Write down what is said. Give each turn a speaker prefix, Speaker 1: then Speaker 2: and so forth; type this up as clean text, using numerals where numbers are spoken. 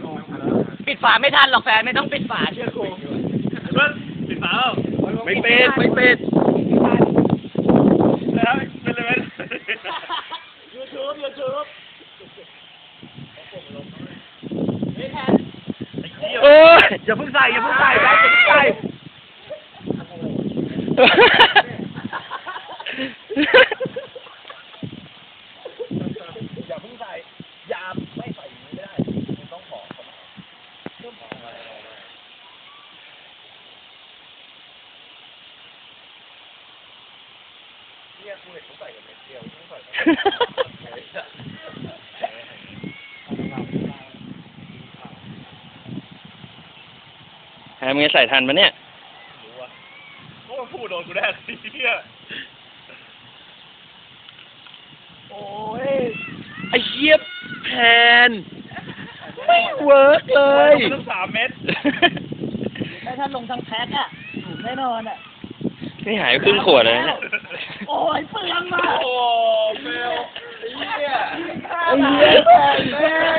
Speaker 1: ปิดฝาไม่ทันหรอกแฟนไม่ต้องปิดฝาเชื่อกู
Speaker 2: เพื่อนปิดฝาเปล่า
Speaker 3: ไม่ปิดไม่ปิด
Speaker 2: แล้วเป็นเลยไหม
Speaker 1: YouTube ไม่แทน
Speaker 3: เอออย่าเพิ่งใส่อย่าเพิ่งใส่อย่าเพิ่งใส่อย่าเพิ่งใส่ยาไม่ใส่ไม่ได้ต้องขอเนี่ยกูเห็นเขาใส่กันเม็ดเดียวต้องใส่
Speaker 4: แฮมมึงจะใส่ทันปะเนี่ย
Speaker 2: รู้วะโอ้พูดโดนกูแน่สิเนี่ย
Speaker 3: โอ้ยไอ้เหี้ยแพนไม่เวิร์กเลย
Speaker 2: ต้อง3 เม็ด
Speaker 1: ถ้าลงทั้งแพ็คอะถูกแน่นอนอะ
Speaker 4: ไม่หายครึ่งขวดเลยเนี่ย
Speaker 1: โอ้ยเปลืองมาก
Speaker 2: โอ้เฟลไอ้เหี้ย
Speaker 3: ไอ้เหี้ยแพน